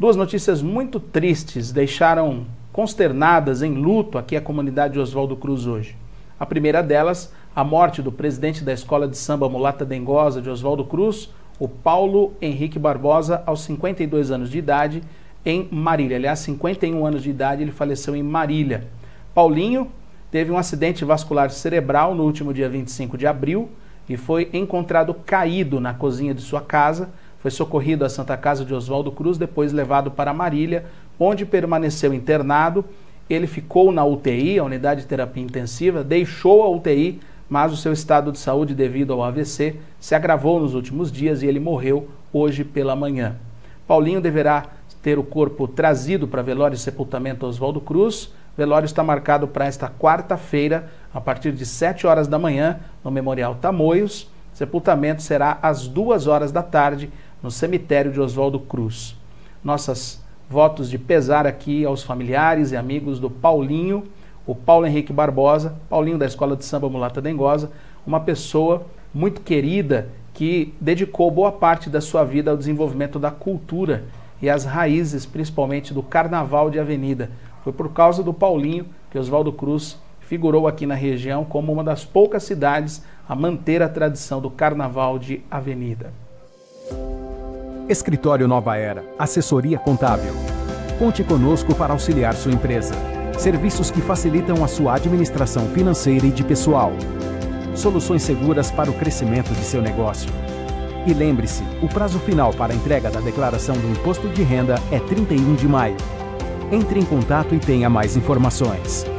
Duas notícias muito tristes deixaram consternadas, em luto, aqui a comunidade de Oswaldo Cruz hoje. A primeira delas, a morte do presidente da Escola de Samba Mulata Dengosa de Oswaldo Cruz, o Paulo Henrique Barbosa, aos 52 anos de idade, em Marília. Aliás, 51 anos de idade, ele faleceu em Marília. Paulinho teve um acidente vascular cerebral no último dia 25 de abril e foi encontrado caído na cozinha de sua casa. Foi socorrido à Santa Casa de Oswaldo Cruz, depois levado para Marília, onde permaneceu internado. Ele ficou na UTI, a unidade de terapia intensiva, deixou a UTI, mas o seu estado de saúde devido ao AVC se agravou nos últimos dias e ele morreu hoje pela manhã. Paulinho deverá ter o corpo trazido para velório e sepultamento Oswaldo Cruz. O velório está marcado para esta quarta-feira, a partir de 7 horas da manhã, no Memorial Tamoios. O sepultamento será às 2 horas da tarde, no cemitério de Oswaldo Cruz. Nossos votos de pesar aqui aos familiares e amigos do Paulinho, o Paulo Henrique Barbosa, Paulinho da Escola de Samba Mulata Dengosa, uma pessoa muito querida que dedicou boa parte da sua vida ao desenvolvimento da cultura e às raízes, principalmente do Carnaval de Avenida. Foi por causa do Paulinho que Oswaldo Cruz figurou aqui na região como uma das poucas cidades a manter a tradição do Carnaval de Avenida. Escritório Nova Era, assessoria contábil. Conte conosco para auxiliar sua empresa. Serviços que facilitam a sua administração financeira e de pessoal. Soluções seguras para o crescimento de seu negócio. E lembre-se, o prazo final para a entrega da declaração do Imposto de Renda é 31 de maio. Entre em contato e tenha mais informações.